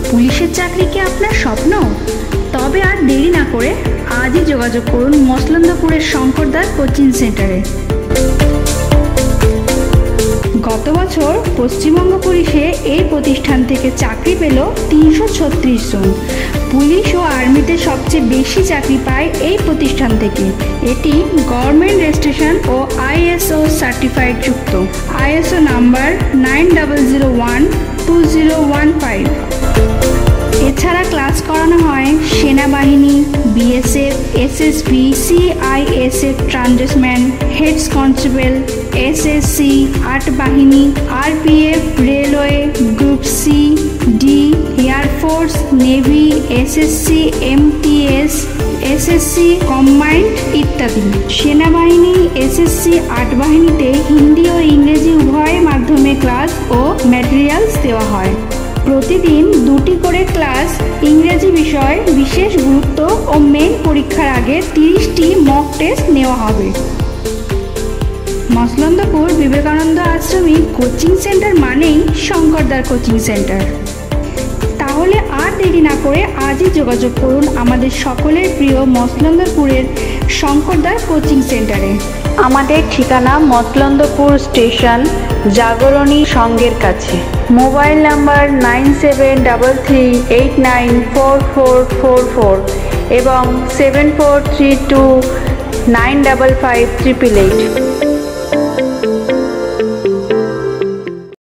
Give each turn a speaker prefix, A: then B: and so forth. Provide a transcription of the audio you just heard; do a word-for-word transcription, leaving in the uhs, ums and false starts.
A: পুলিশের চাকরি কি আপনার স্বপ্ন? তবে আর দেরি না করে আজই যোগাযোগ করুন মচলন্দপুরের শঙ্কর দার কোচিং সেন্টারে। গত বছর পশ্চিমবঙ্গ পুলিশে এই প্রতিষ্ঠান থেকে চাকরি পেল তিনশো ছত্রিশ জন। পুলিশ ও আর্মিতে সবচেয়ে বেশি চাকরি পায় এই প্রতিষ্ঠান থেকে। এটি গভর্নমেন্ট রেজিস্ট্রেশন ও আইএসও সার্টিফাইড যুক্ত। ISO number nine double zero one two zero one five. এছাড়া ক্লাস করানো হয় সেনাবাহিনী, BSF, SSB, CISF tradesman, heads constable, SSC, আট বাহিনী, RPF, railway, group C, D, air force, navy, SSC, MTS, SSC combined ইত্যাদি। সেনাবাহিনী, SSC, আট বাহিনীতে হিন্দি ও ইংরেজি উভয় মাধ্যমে ক্লাস ও ম্যাটেরিয়ালস দেওয়া হয়। প্রতিদিন দুটি করে ক্লাস, ইংরেজি বিষয় বিশেষ গুরুত্ব ও মেন পরীক্ষার আগে তিরিশটি মক টেস্ট নেওয়া হবে। মচলন্দপুর বিবেকানন্দ আশ্রমিক কোচিং সেন্টার মানেই শঙ্কর দার কোচিং সেন্টার। তাহলে আর দেরি না করে আজই যোগাযোগ করুন আমাদের সকলের প্রিয় মচলন্দপুরের শঙ্কর দার কোচিং সেন্টারে।
B: আমাদের ঠিকানা মচলন্দপুর স্টেশন, জাগরণী সঙ্গের কাছে। Mobile number nine seven double three eight nine four four four four এবং seven four three two nine double five triple eight.